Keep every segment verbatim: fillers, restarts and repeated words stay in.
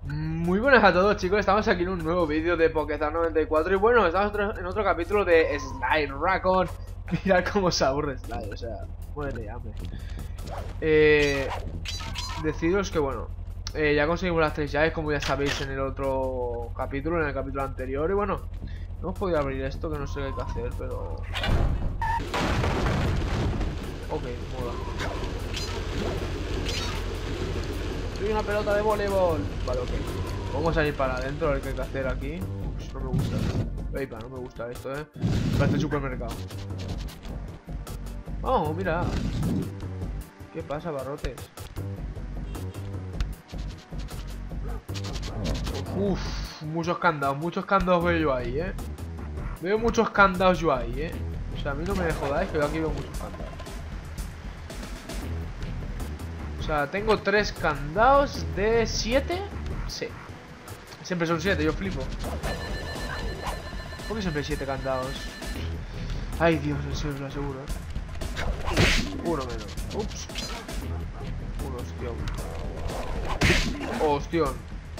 Muy buenas a todos, chicos, estamos aquí en un nuevo vídeo de Pokéstar noventa y cuatro. Y bueno, estamos en otro capítulo de Slide Raccoon. Mirad cómo se aburre Slide, o sea, muérete ya, hombre. Eh, deciros que bueno, eh, ya conseguimos las tres llaves, como ya sabéis en el otro capítulo, en el capítulo anterior. Y bueno, no hemos podido abrir esto, que no sé qué hay que hacer, pero... Ok, mola. Soy una pelota de voleibol. Vale, ok. Vamos a ir para adentro a ver qué hay que hacer aquí. Ups, no me gusta. Epa, no me gusta esto, eh. Parece supermercado. Oh, mira. ¿Qué pasa, barrotes? Uff, muchos candados, muchos candados veo yo ahí, eh. Veo muchos candados yo ahí, eh. O sea, a mí no me jodáis que yo aquí veo muchos candados. O sea, tengo tres candados de siete. Sí. Siempre son siete, yo flipo. ¿Por qué siempre hay siete candados? Ay, Dios, en serio, lo aseguro, ¿eh? Uno menos. Ups. Un hostión. Hostión.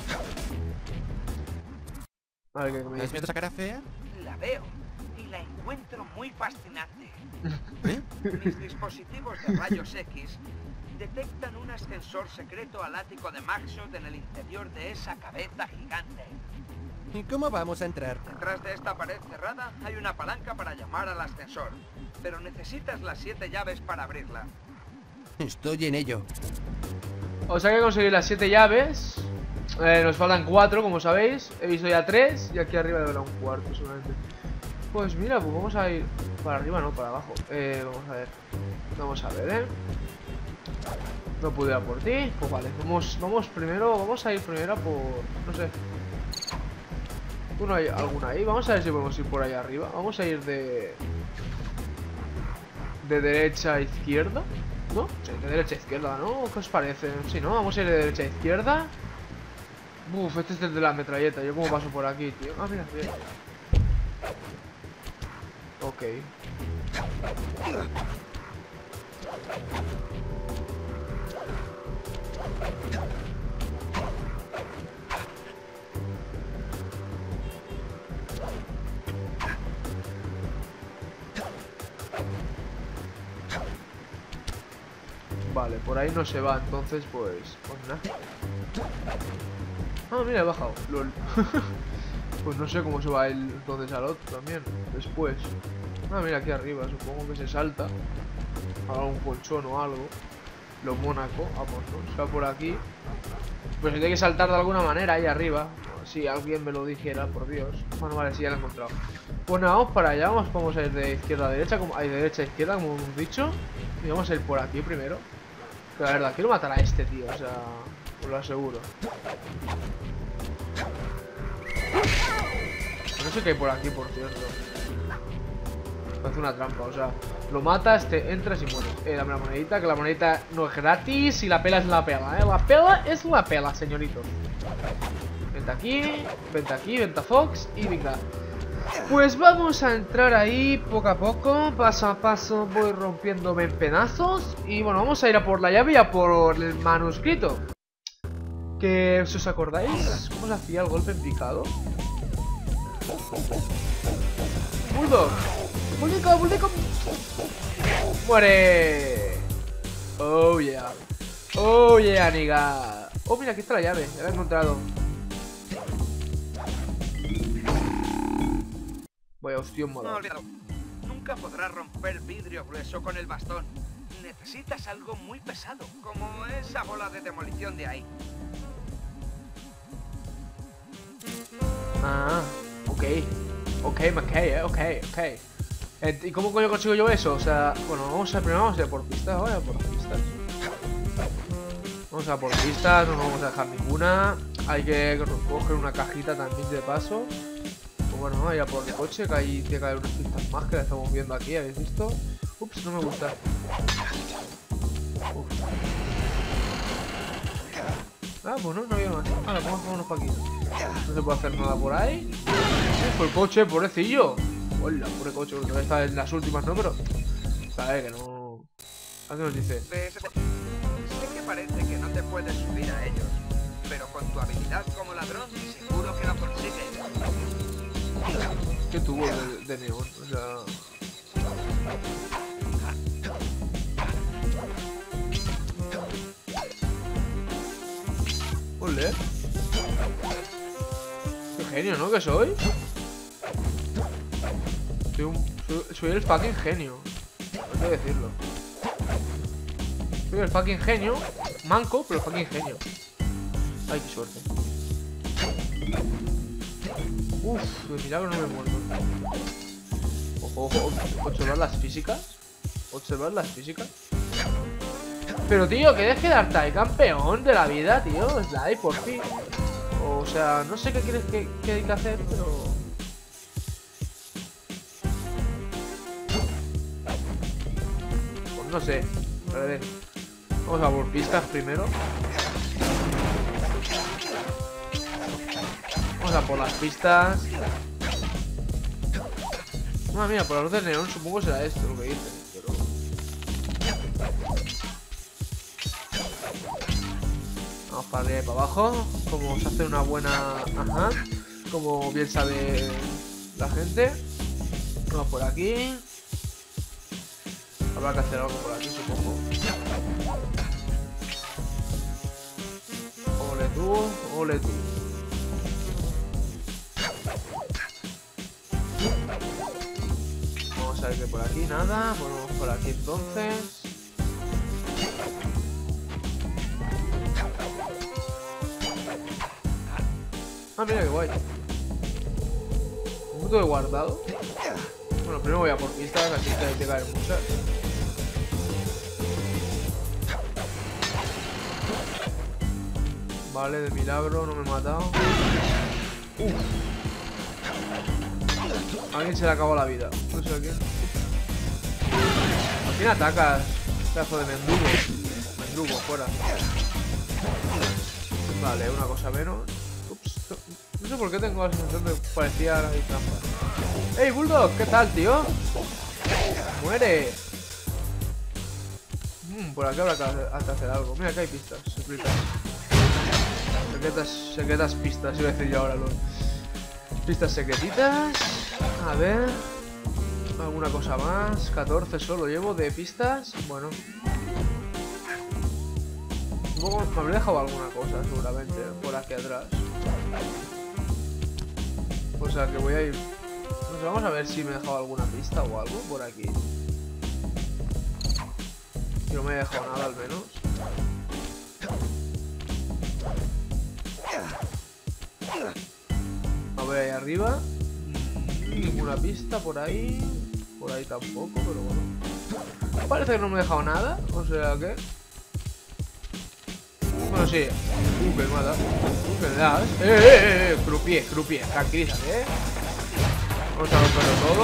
A ver, ¿qué me ¿Has visto esa cara fea? La veo y la encuentro muy fascinante. ¿Eh? Mis dispositivos de rayos X detectan un ascensor secreto al ático de Maxot en el interior de esa cabeza gigante. ¿Y cómo vamos a entrar? Detrás de esta pared cerrada hay una palanca para llamar al ascensor, pero necesitas las siete llaves para abrirla. Estoy en ello. O sea que conseguir las siete llaves. eh, Nos faltan cuatro, como sabéis. He visto ya tres y aquí arriba habrá un cuarto solamente. Pues mira, pues vamos a ir para arriba, no, para abajo. eh, Vamos a ver. Vamos a ver, eh No pude ir a por ti. Pues vale, vamos, vamos primero. Vamos a ir primero a por... No sé. ¿Uno hay alguna ahí? Vamos a ver si podemos ir por ahí arriba. Vamos a ir de... De derecha a izquierda, ¿no? Sí, de derecha a izquierda, ¿no? ¿Qué os parece? Sí, ¿no? Vamos a ir de derecha a izquierda. Uf, este es el de la metralleta. ¿Yo cómo paso por aquí, tío? Ah, mira, bien. Ok. Vale, por ahí no se va, entonces pues... Pues nada. Ah, mira, he bajado. Lol. Pues no sé cómo se va el, entonces al otro también. Después. Ah, mira, aquí arriba. Supongo que se salta. Haga un colchón o algo. Lo Mónaco. Vamos, ¿no? Se va por aquí. Pues se tiene que saltar de alguna manera ahí arriba. Si alguien me lo dijera, por Dios. Bueno, vale, sí, ya lo he encontrado. Pues nada, vamos para allá. Vamos, vamos a ir de izquierda a derecha. Como, hay de derecha a izquierda, como hemos dicho. Y vamos a ir por aquí primero. Pero la verdad, quiero matar a este tío. O sea, os lo aseguro. No sé qué hay por aquí, por cierto. Parece una trampa, o sea, lo matas, te entras y mueres. Eh, dame la monedita, que la monedita no es gratis y la pela es la pela, eh. La pela es la pela, señoritos. Vente aquí, vente aquí, vente a Fox y venga. Pues vamos a entrar ahí poco a poco, paso a paso voy rompiéndome en pedazos. Y bueno, vamos a ir a por la llave y a por el manuscrito. Que, ¿os acordáis cómo se hacía el golpe en picado? Bulldog, Bulldog, Bulldog. Muere. Oh yeah. Oh yeah, nigga. Oh, mira, aquí está la llave, ya la he encontrado. Vaya hostión, modo. No olvídalo. Nunca podrás romper vidrio grueso con el bastón. Necesitas algo muy pesado, como esa bola de demolición de ahí. Ah, ok. Ok, McKay, eh, ok, ok. Eh, ¿Y cómo coño consigo yo eso? O sea, bueno, vamos a primero vamos a ir por pistas, vaya por pistas. Vamos a por pistas, no nos vamos a dejar ninguna. Hay que coger una cajita también de paso. Pues bueno, vamos a ir a por el coche, que ahí tiene que haber unas pistas más que la estamos viendo aquí, ¿habéis visto? Ups, no me gusta. Uf. Ah, pues no, no había más. Ahora, vamos a para aquí. No se puede hacer nada por ahí. Uf, el coche, pobrecillo. Hola, pobre coche, porque está en las últimas, ¿no? Pero... Sabe que no... ¿A qué nos dice? Sé que parece que no te puedes subir a ellos, pero con tu habilidad como ladrón seguro que lo consigues. ¿Qué tubo de, de neón? O sea... Ole. Qué genio, ¿no? Que soy. Soy, un, soy, soy el fucking genio. Hay que decirlo. Soy el fucking genio. Manco, pero fucking genio. Ay, qué suerte. Uff, de milagro no me muerto. Ojo, ojo, observar las físicas. Observar las físicas. Pero tío, que dejes de darte ahí, campeón de la vida, tío. Sly, por fin. O sea, no sé qué quieres que, que hay que hacer, pero... Pues no sé. A ver. Vamos a por pistas primero. Vamos a por las pistas. Ah, mira, por la luz de neón supongo será esto lo que dicen, pero... Vamos para arriba y para abajo. Como se hace una buena... Ajá. Como bien sabe la gente. Vamos por aquí. Habrá que hacer algo por aquí, supongo. Ole tú, ole tú. Vamos a ver que por aquí nada. Ponemos por aquí entonces. Ah, mira qué guay. Un punto de guardado. Bueno, primero voy a por pistas, así que hay que caer muchas. Vale, de milagro, no me he matado. Uf. A alguien se le acabó la vida. No sé a quién. ¿A quién atacas? Pedazo de mendugo. Mendugo, fuera. Vale, una cosa menos. Ups. No sé por qué tengo la sensación de que parecía ahí trampa. ¡Ey, Bulldog! ¿Qué tal, tío? ¡Muere! Mm, por aquí habrá que hacer algo. Mira, que hay pistas. Secretas. Secretas, secretas pistas, iba a decir yo ahora. Los... Pistas secretitas. A ver. Alguna cosa más. catorce solo llevo de pistas. Bueno. Luego me habré dejado alguna cosa, seguramente, por aquí atrás. O sea que voy a ir... Pues vamos a ver si me he dejado alguna pista o algo por aquí. Yo no me he dejado nada al menos. A ver, ahí arriba. Ninguna pista por ahí. Por ahí tampoco, pero bueno. Parece que no me he dejado nada. O sea que... Bueno, sí. Uh, que me mata. Uh, que me das. Eh, eh, eh, eh. Croupier, croupier. Tranquilízate, eh. Vamos a romperlo todo.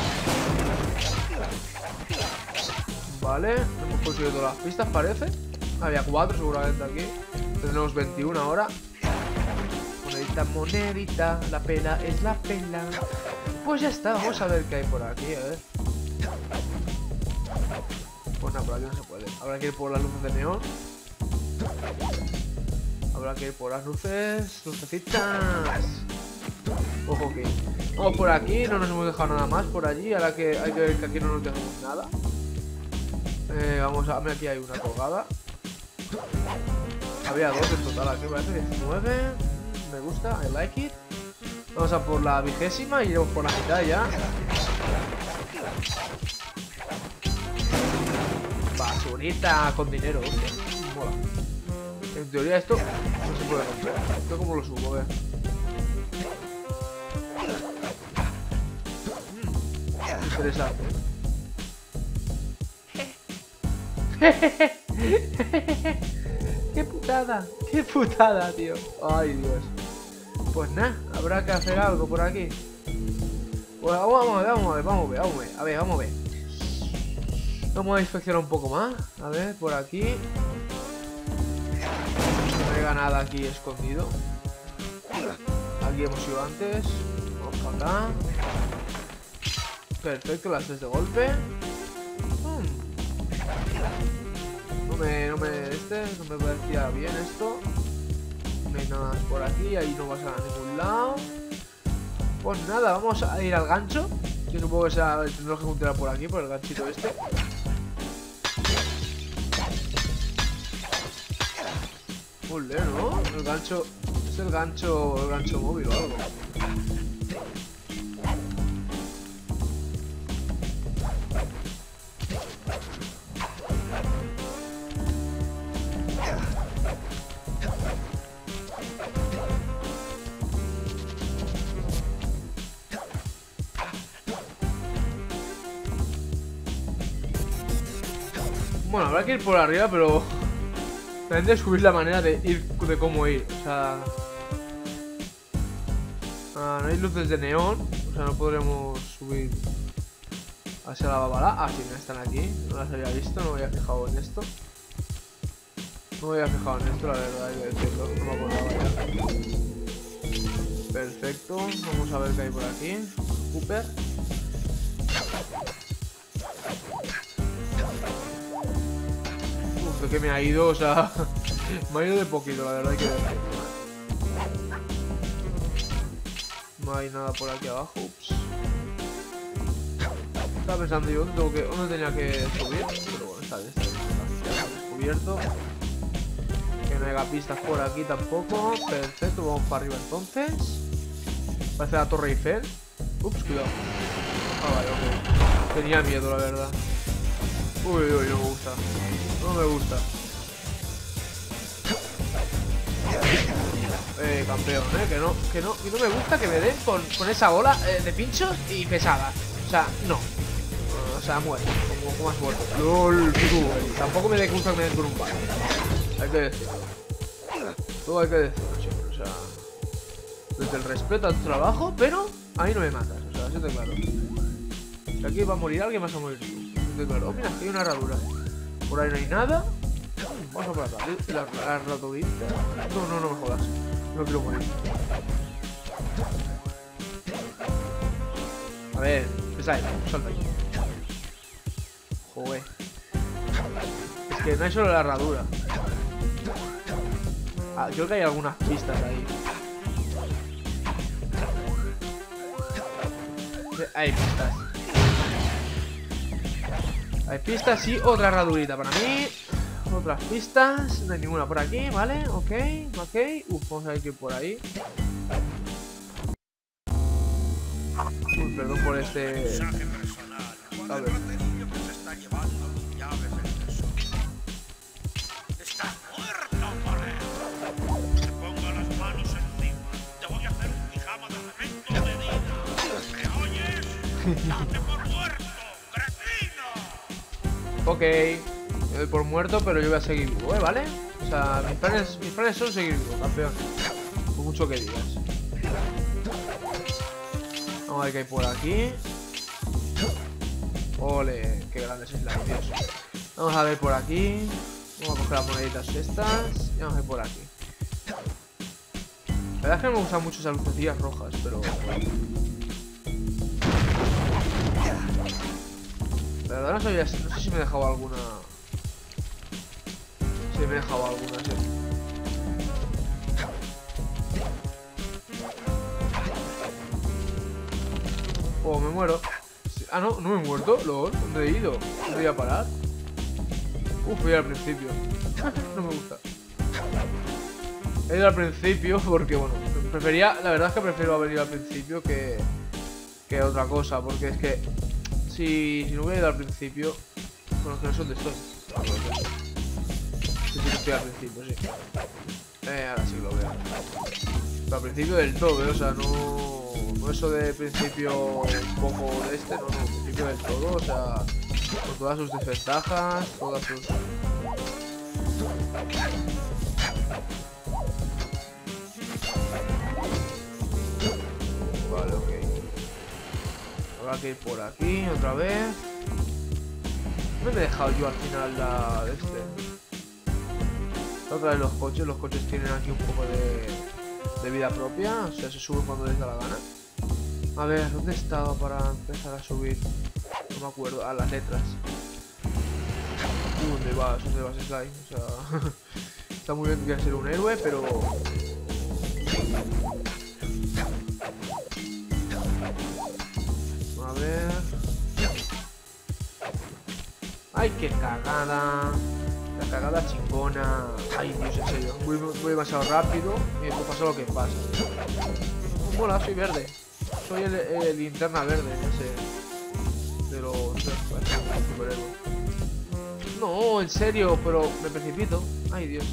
Vale. Hemos conseguido todas las pistas, parece. Había cuatro seguramente aquí. Tenemos veintiuno ahora. Monedita, monedita. La pela es la pela. Pues ya está. Vamos a ver qué hay por aquí, a ver. Pues nada, por aquí no se puede. Habrá que ir por las luces de neón. Habrá que ir por las luces. Lucecitas. Ojo que vamos por aquí. No nos hemos dejado nada más por allí. Ahora que hay que ver que aquí no nos dejamos nada. eh, Vamos a... Aquí hay una colgada. Había dos en total aquí, parece. diecinueve. Me gusta, I like it. Vamos a por la vigésima y iremos por la mitad ya. Basurita con dinero. Mola. En teoría esto no se puede romper. ¿Esto cómo lo subo? A ver. Mm, interesante. ¡Qué putada! ¡Qué putada, tío! ¡Ay, Dios! Pues nada, habrá que hacer algo por aquí. Pues vamos a ver, vamos a ver, vamos a ver, vamos a ver. A ver, vamos a ver. Vamos a inspeccionar un poco más. A ver, por aquí. No hay nada aquí escondido. Aquí hemos ido antes. Vamos para acá. Perfecto, las tres de golpe. Hmm. No me, no me, este, no me parecía bien esto. no hay nada más por aquí. Ahí no vas a ningún lado. Pues nada, vamos a ir al gancho. Que supongo que sea, tendremos que juntar por aquí, por el ganchito este. Ole, ¿no? El gancho... Es el gancho... El gancho móvil o algo. Bueno, habrá que ir por arriba, pero... También descubrir la manera de ir, de cómo ir, o sea... Ah, no hay luces de neón, o sea, no podremos subir hacia la babala. Ah, sí, no están aquí, no las había visto, no me había fijado en esto. No me había fijado en esto, la verdad, hay que decirlo, no me acordaba ya. Perfecto, vamos a ver qué hay por aquí. Cooper. Uf, de que me ha ido, o sea... me ha ido de poquito, la verdad, hay que decirlo. No hay nada por aquí abajo, ups. Estaba pensando yo tengo que, dónde tenía que subir, pero bueno, está bien, está bien, está, ya está descubierto. Que no haya pistas por aquí tampoco. Perfecto, vamos para arriba entonces. Parece la Torre Eiffel. Ups, cuidado. Ah, vale, ok. Tenía miedo, la verdad. Uy, uy, no me gusta. No me gusta. Eh, campeón, eh, que no, que no, que no me gusta que me den con, con esa bola eh, de pinchos y pesada. O sea, no. O sea, muere. Como, como has muerto. LOL, tú. Tampoco me gusta que me den con un palo. Hay que decirlo. Todo hay que decirlo siempre. O sea, desde el respeto a tu trabajo, pero a mí no me matas. O sea, así te claro. Si aquí va a morir alguien, vas a morir tú. Así te claro. Oh, mira, aquí hay una herradura. Por ahí no hay nada. Vamos a por acá. La, la herradurita. No, no, no me jodas. No quiero morir. A ver, pesa ahí, salta ahí. Joder. Es que no hay solo la herradura. Ah, creo que hay algunas pistas ahí. Hay pistas. Hay pistas y otra herradurita para mí. Otras pistas, no hay ninguna por aquí, ¿vale? Ok, ok. Uf, vamos a ver que por ahí. Uy, perdón por este... A ver. Estás muerto, Morel. Te pongo las manos encima. Te voy a hacer un pijama de cemento de día. ¿Me oyes? ¡Date por muerto, cretino! Ok. Me doy por muerto, pero yo voy a seguir vivo, ¿eh? ¿Vale? O sea, mis planes, mis planes son seguir vivo, campeón. Por mucho que digas. Vamos a ver qué hay por aquí. Ole, qué grande es la Dios. Vamos a ver por aquí. Vamos a coger las moneditas estas. Y vamos a ver por aquí. La verdad es que no me gustan mucho esas lucecillas rojas, pero... La verdad no sabía, no sé si me he dejado alguna... Sí, me he dejado alguna, sí. Oh, me muero. Sí. Ah, no, no me he muerto. LOL, ¿dónde he ido? ¿Dónde voy a parar? Uf, voy al principio. No me gusta. He ido al principio porque, bueno, prefería... La verdad es que prefiero haber ido al principio que... Que otra cosa, porque es que... Si, si no hubiera ido al principio... Bueno, que no sé dónde estoy. Sí, sí, estoy al principio, sí. Eh, ahora sí lo veo. Pero al principio del todo, ¿eh? O sea, no... No eso de principio un poco de este, no, no. Principio del todo, o sea... Con todas sus desventajas, todas sus... Vale, ok. Habrá que ir por aquí otra vez. No me he dejado yo al final la de este. Otra vez los coches, los coches tienen aquí un poco de, de vida propia, o sea, se suben cuando les da la gana. A ver, ¿dónde estaba para empezar a subir? No me acuerdo, a las letras. Uh, ¿dónde vas? ¿Dónde vas, Sly? O sea, está muy bien que quieras ser un héroe, pero Ay, qué cagada. La cagada chingona. Ay, Dios, en serio. Voy, voy demasiado rápido y después pasa lo que pasa. Oh, mola, soy verde. Soy el, el linterna verde, ese. De los superhéroes. No, en serio, pero me precipito. Ay, Dios.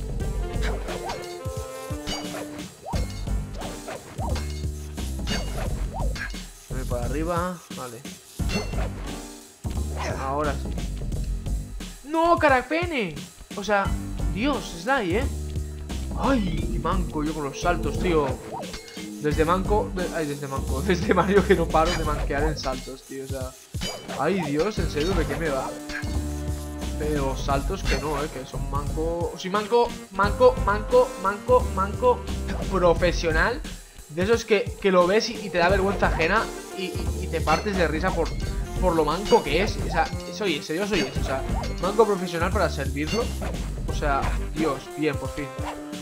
Voy para arriba. Vale. Ahora sí. ¡No, carapene! O sea, Dios, Sly, ¿eh? ¡Ay, qué manco yo con los saltos, tío! Desde manco... De, ay, desde manco. Desde Mario que no paro de manquear en saltos, tío. O sea... ¡Ay, Dios! En serio, ¿de qué me va? Pero saltos que no, ¿eh? Que son manco... Soy manco, manco, manco, manco, manco profesional. De esos que, que lo ves y, y te da vergüenza ajena y, y, y te partes de risa por... por lo manco que es. O sea, soy ese, yo soy ese. O sea, manco profesional para servirlo. O sea, Dios, bien, por fin.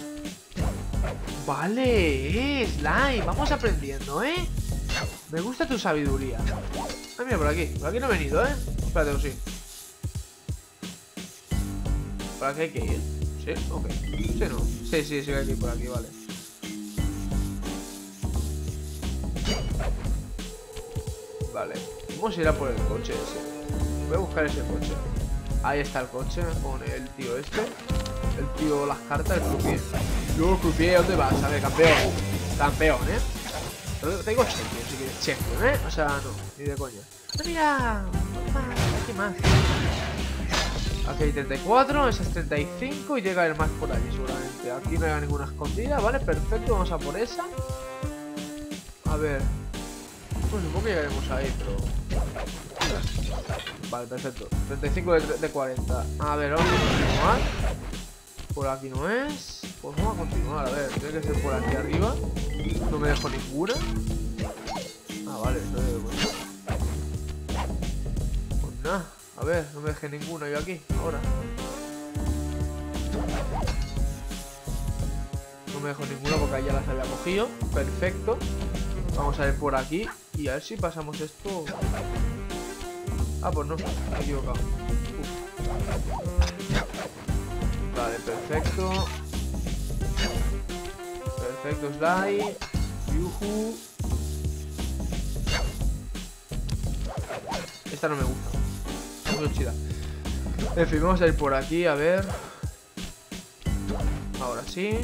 Vale, eh, Sly, vamos aprendiendo, ¿eh? Me gusta tu sabiduría. Ah, mira, por aquí. Por aquí no he venido, ¿eh? Espérate, o sí. ¿Por aquí hay que ir? ¿Sí? Ok. Sí, no. Sí, sí, sí hay que ir por aquí, vale. Vale. Vamos a ir a por el coche ese. Voy a buscar ese coche. Ahí está el coche con el tío este. El tío, las cartas, el croupier. Yo, croupier, ¿dónde vas? A ver, campeón. Campeón, ¿eh? Pero tengo champion, si quieres. Champion, ¿eh? O sea, no, ni de coña. ¡Ah, mira! ¿Qué más? Aquí hay treinta y cuatro, esa es treinta y cinco y llega a ir más por allí seguramente. Aquí no hay ninguna escondida, ¿vale? Perfecto, vamos a por esa. A ver. Pues supongo que llegaremos ahí, pero... Vale, perfecto. treinta y cinco de, de cuarenta. A ver, vamos a continuar. Por aquí no es. Pues vamos a continuar, a ver. Tiene que ser por aquí arriba. No me dejo ninguna. Ah, vale, entonces bueno. Pues nada. A ver, no me dejé ninguna yo aquí, ahora. No me dejo ninguna porque ahí ya las había cogido. Perfecto. Vamos a ir por aquí y a ver si pasamos esto. Ah, pues no, me he equivocado. Uf. Vale, perfecto. Perfecto, Sly. Yuhu. Esta no me gusta. Muy chida. En fin, vamos a ir por aquí, a ver. Ahora sí.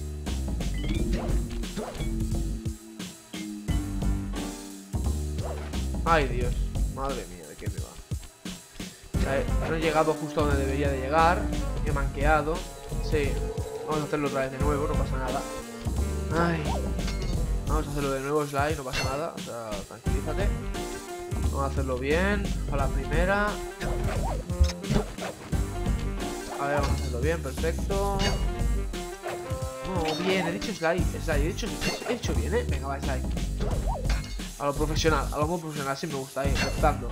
Ay, Dios. Madre mía, ¿de qué me va? O sea, no he llegado justo donde debería de llegar. He manqueado. Sí. Vamos a hacerlo otra vez de nuevo, no pasa nada. Ay. Vamos a hacerlo de nuevo, Sly, no pasa nada. O sea, tranquilízate. Vamos a hacerlo bien. A la primera. A ver, vamos a hacerlo bien, perfecto. No, bien, he dicho Sly. Sly, he dicho, he dicho bien, ¿eh? Venga, va, Sly. A lo profesional, a lo muy profesional, sí me gusta, ahí, aceptando.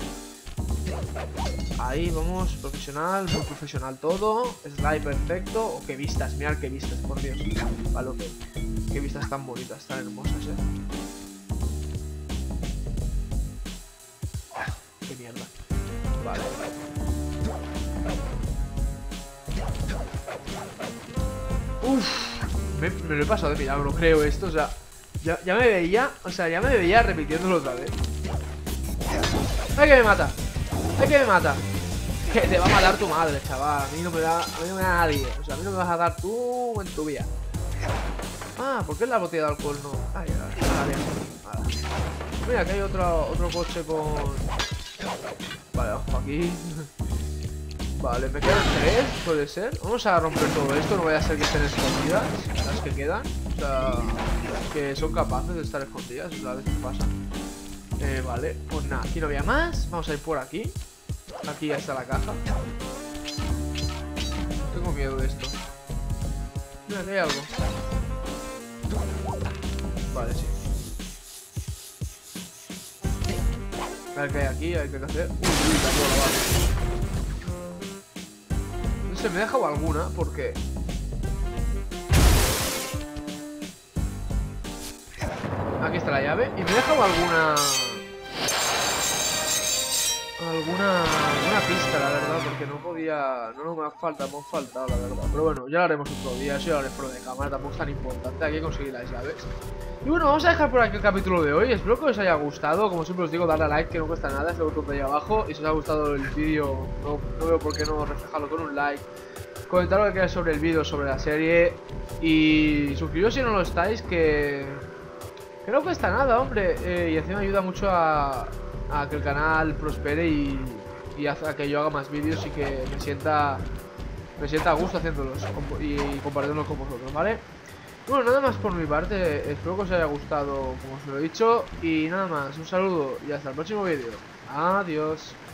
Ahí, vamos, profesional, muy profesional todo. Sly, perfecto. Oh, qué vistas, mirad qué vistas, por Dios. Vale, ok. Qué vistas tan bonitas, tan hermosas, eh. Qué mierda. Vale. Uff, me, me lo he pasado de milagro, creo esto, o sea, ya, ya me veía, o sea, ya me veía repitiéndolo otra vez. ¡Ay, que me mata! ¡Ay, que me mata! Que te va a matar tu madre, chaval. A mí no me da, a mí no me da nadie. O sea, a mí no me vas a dar tú en tu vida. Ah, ¿por qué la botella de alcohol no? Ay, vale, vale. Mira, que hay otro, otro coche con... Vale, vamos por aquí. Vale, me quedan tres, puede ser. Vamos a romper todo esto, no vaya a ser que estén escondidas las que quedan. O sea, que son capaces de estar escondidas, a veces pasa. Eh, vale, pues nada, aquí no había más. Vamos a ir por aquí. Aquí ya está la caja. Tengo miedo de esto. Mira, que hay algo. Vale, sí. A ver qué hay aquí, hay que hacer. Uy, uy, la bola, vale. No sé, me he dejado alguna porque... Aquí está la llave. Y me he dejado alguna... alguna, alguna pista, la verdad, porque no podía... No, no me ha faltado, me ha faltado, la verdad. Pero bueno, ya lo haremos otro día, eso ya lo haré fuera de cámara, tampoco es tan importante, hay que conseguir las llaves. Y bueno, vamos a dejar por aquí el capítulo de hoy, espero que os haya gustado, como siempre os digo, darle a like, que no cuesta nada, es el botón de ahí abajo. Y si os ha gustado el vídeo, no, no veo por qué no reflejarlo con un like. Comentar lo que queráis sobre el vídeo, sobre la serie. Y suscribiros si no lo estáis, que... Que no cuesta nada, hombre, eh, y encima ayuda mucho a... a que el canal prospere y, y haga que yo haga más vídeos y que me sienta me sienta a gusto haciéndolos y, y compartiéndolos con vosotros, ¿vale? Bueno, nada más por mi parte, espero que os haya gustado como os lo he dicho y nada más, un saludo y hasta el próximo vídeo. Adiós.